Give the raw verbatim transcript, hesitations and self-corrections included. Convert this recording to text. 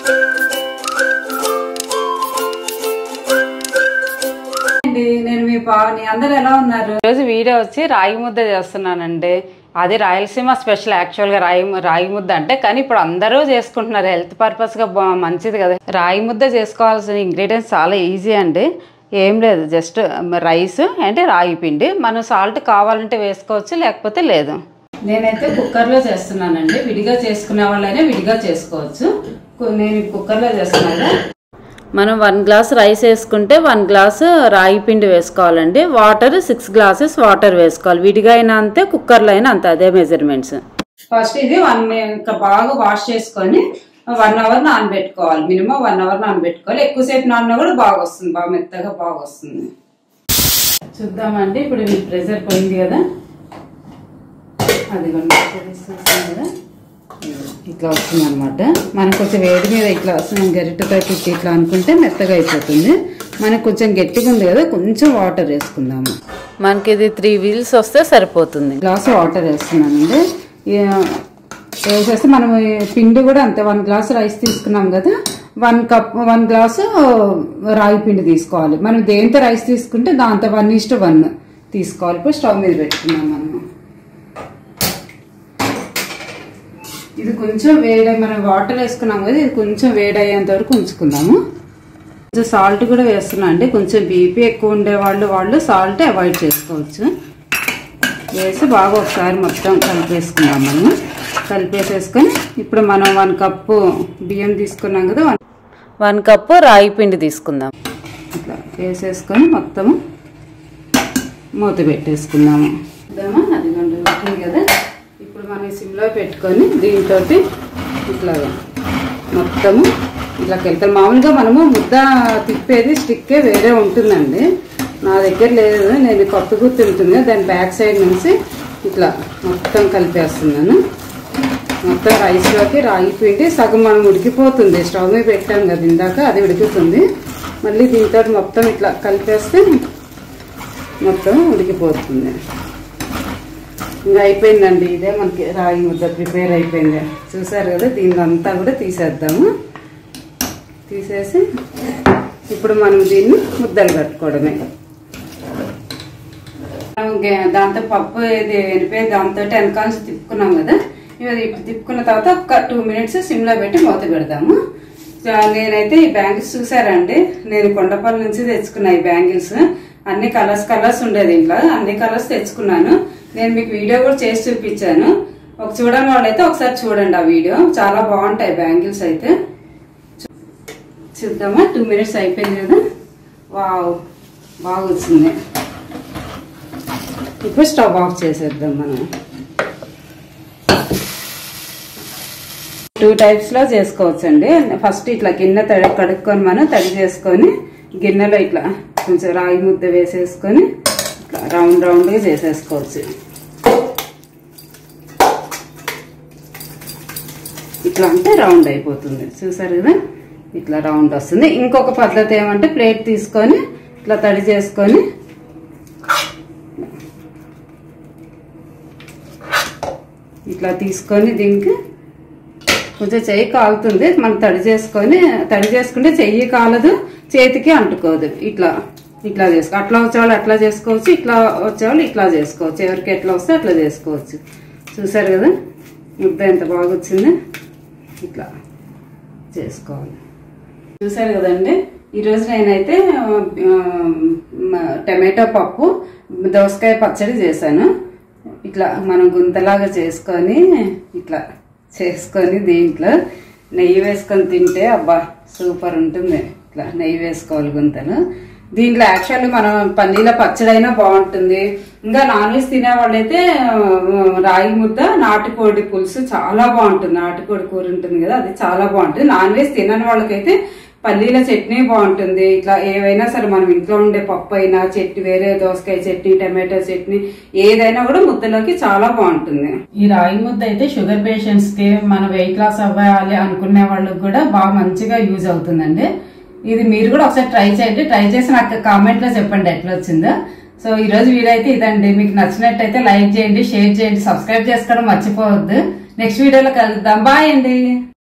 నేను మీ పావని, అందరూ ఎలా ఉన్నారు? ఈరోజు వీడియో వచ్చి రాగి ముద్ద చేస్తున్నానండి. అది రాయలసీమ స్పెషల్. యాక్చువల్గా రాయి రాగి ముద్ద అంటే, కానీ ఇప్పుడు అందరూ చేసుకుంటున్నారు. హెల్త్ పర్పస్గా మంచిది కదా. రాగి ముద్ద చేసుకోవాల్సిన ఇంగ్రీడియంట్స్ చాలా ఈజీ అండి. ఏం లేదు, జస్ట్ రైస్ అంటే రాగి పిండి. మనం సాల్ట్ కావాలంటే వేసుకోవచ్చు, లేకపోతే లేదు. నేనైతే కుక్కర్లో చేస్తున్నానండి. విడిగా చేసుకునే వాళ్ళైనా విడిగా చేసుకోవచ్చు. నేను కుక్కర్లో చేస్తున్నాను. మనం వన్ గ్లాస్ రైస్ వేసుకుంటే వన్ గ్లాసు రాగి పిండి వేసుకోవాలండి. వాటర్ సిక్స్ గ్లాసెస్ వాటర్ వేసుకోవాలి. విడిగా అయినా అంతే, కుక్కర్లో అయినా అంతే, అదే మెజర్మెంట్స్. ఫస్ట్ ఇది వన్ ఇంకా బాగా వాష్ చేసుకొని వన్ అవర్ నానబెట్టుకోవాలి. మినిమం వన్ అవర్ నానబెట్టుకోవాలి. ఎక్కువసేపు నాన్న కూడా బాగా వస్తుంది, బాగా మెత్తగా బాగా వస్తుంది. చూద్దామండి. ఇప్పుడు ప్రెషర్ పోయింది కదా, అది కదా ఇట్లా వస్తుంది అనమాట. మనకు కొంచెం వేడి మీద ఇట్లా వస్తుంది. గరిటెతో పెట్టి ఇట్లా అనుకుంటే మెత్తగా అయిపోతుంది. మనకు కొంచెం గట్టిగా ఉంది కదా, కొంచెం వాటర్ వేసుకుందాము. మనకి ఇది త్రీ వీల్స్ వస్తే సరిపోతుంది. గ్లాసు వాటర్ వేస్తున్నానండి. వేసేస్తే మనం పిండి కూడా అంతే. వన్ గ్లాసు రైస్ తీసుకున్నాం కదా, వన్ కప్ వన్ గ్లాసు రాగి పిండి తీసుకోవాలి. మనం దేంతో రైస్ తీసుకుంటే దాంతో వన్ ఈస్ట్ వన్ తీసుకోవాలి. ఇప్పుడు స్టవ్ మీద పెట్టుకున్నాం మనము. ఇది కొంచెం వేడి, మనం వాటర్ వేసుకున్నాం కదా, ఇది కొంచెం వేడి అయ్యేంత వరకు ఉంచుకుందాము. కొంచెం సాల్ట్ కూడా వేస్తున్నా అండి. కొంచెం బీపీ ఎక్కువ ఉండే వాళ్ళు వాళ్ళు సాల్ట్ అవాయిడ్ చేసుకోవచ్చు. వేసి బాగా ఒకసారి మొత్తం కలిపేసుకుందాం. మనం కలిపేసేసుకొని ఇప్పుడు మనం వన్ కప్పు బియ్యం తీసుకున్నాం కదా, వన్ వన్ కప్పు రాగి పిండి తీసుకుందాం. ఇట్లా వేసేసుకొని మొత్తము మూత పెట్టేసుకుందాము. అది రెండు పెట్టింది కదా, ఇప్పుడు మనం సిమ్లో పెట్టుకొని దీంతో ఇట్లా మొత్తము ఇట్లా వెళ్తాం. మామూలుగా మనము ముద్ద తిప్పేది స్టిక్కే వేరే ఉంటుందండి. నా దగ్గర లేదు, నేను కొత్త గుర్తు ఉంటుంది, దాని బ్యాక్ సైడ్ నుంచి ఇట్లా మొత్తం కలిపేస్తున్నాను. మొత్తం రైస్లోకి రాగి పిండి సగం మనం ఉడికిపోతుంది. స్టవ్ మీద పెట్టాం కదా ఇందాక, అది ఉడుకుతుంది. మళ్ళీ దీంతో మొత్తం ఇట్లా కలిపేస్తే మొత్తం ఉడికిపోతుంది. ఇంకా అయిపోయిందండి. ఇదే మనకి రాగి ముద్ద ప్రిపేర్ అయిపోయింది. చూసారు కదా, దీన్ని అంతా కూడా తీసేద్దాము. తీసేసి ఇప్పుడు మనం దీన్ని ముద్దలు కట్టుకోవడమే. దాంతో పప్పు ఇది వెళ్ళిపోయి దాంతో వెనకాల తిప్పుకున్నాం కదా, ఇవి ఇప్పుడు తిప్పుకున్న తర్వాత ఒక టూ మినిట్స్ సిమ్లో పెట్టి మూత పెడదాము. నేనైతే ఈ బ్యాంగిల్స్ చూసారండి, నేను కొండపల్లి నుంచి తెచ్చుకున్నా. ఈ బ్యాంగిల్స్ అన్ని కలర్స్ కలర్స్ ఉండేది ఇంట్లో, అన్ని కలర్స్ తెచ్చుకున్నాను. నేను మీకు వీడియో కూడా చేసి చూపించాను. ఒక చూడని వాళ్ళైతే ఒకసారి చూడండి ఆ వీడియో, చాలా బాగుంటాయి బ్యాంగిల్స్ అయితే. చూద్దామా, టూ మినిట్స్ అయిపోయింది కదా, వావ్ బాగా వచ్చింది. ఇప్పుడు స్టవ్ ఆఫ్ చేసేద్దాం. మనం టూ టైప్స్ లో చేసుకోవచ్చండి. ఫస్ట్ ఇట్లా గిన్నె తడి కడుక్కొని మనం తడి చేసుకొని గిన్నెలో ఇట్లా కొంచెం రాగి ముద్ద వేసేసుకొని ఇట్లా రౌండ్ రౌండ్ గా చేసేసుకోవచ్చు. ఇట్లా అంటే రౌండ్ అయిపోతుంది. చూసారు కదా, ఇట్లా రౌండ్ వస్తుంది. ఇంకొక పద్ధతి ఏమంటే ప్లేట్ తీసుకొని ఇట్లా తడి చేసుకొని ఇట్లా తీసుకొని దీనికి కొంచెం చెయ్యి కాలుతుంది. మనం తడి చేసుకొని తడి చేసుకుంటే చెయ్యి కాలదు, చేతికి అంటుకోదు. ఇట్లా ఇట్లా చేసుకో అట్లా వచ్చేవాళ్ళు అట్లా చేసుకోవచ్చు, ఇట్లా వచ్చేవాళ్ళు ఇట్లా చేసుకోవచ్చు. ఎవరికి ఎట్లా వస్తే అట్లా చేసుకోవచ్చు. చూసారు కదా, ముద్ద ఎంత బాగా వచ్చింది. ఇట్లా చేసుకోవాలి. చూసారు కదండి, ఈరోజు నేనైతే టమాటో పప్పు దోసకాయ పచ్చడి చేశాను. ఇట్లా మనం గుంతలాగా చేసుకొని ఇట్లా చేసుకొని దీంట్లో నెయ్యి వేసుకొని తింటే అబ్బా సూపర్ ఉంటుంది. ఇట్లా నెయ్యి వేసుకోవాలి గుంతలు. దీంట్లో యాక్చువల్లీ మనం పల్లీల పచ్చడి అయినా బాగుంటుంది. ఇంకా నాన్ వెజ్ తినే వాళ్ళైతే రాగి ముద్ద నాటుకోడి పులుసు చాలా బాగుంటుంది. నాటుకోడి కూర ఉంటుంది కదా, అది చాలా బాగుంటుంది. నాన్ వెజ్ తినని వాళ్ళకైతే పల్లీల చట్నీ బాగుంటుంది. ఇట్లా ఏవైనా సరే మనం ఇంట్లో ఉండే పప్పు అయినా చట్నీ, వేరే దోసకాయ చట్నీ, టమాటో చట్నీ, ఏదైనా కూడా ముద్దలోకి చాలా బాగుంటుంది. ఈ రాగి ముద్ద అయితే షుగర్ పేషెంట్స్ కి, మన వెయిట్ లాస్ అవ్వాలి అనుకునే వాళ్ళకి కూడా బాగా మంచిగా యూజ్ అవుతుందండి. ఇది మీరు కూడా ఒకసారి ట్రై చేయండి. ట్రై చేసి నాకు కామెంట్ లో చెప్పండి ఎట్లా వచ్చిందో. సో ఈ రోజు వీడియో అయితే ఇదండి. మీకు నచ్చినట్టయితే లైక్ చేయండి, షేర్ చేయండి, సబ్స్క్రైబ్ చేసుకోవడం మర్చిపోవద్దు. నెక్స్ట్ వీడియోలో కలుద్దాం. బాయ్ అండి.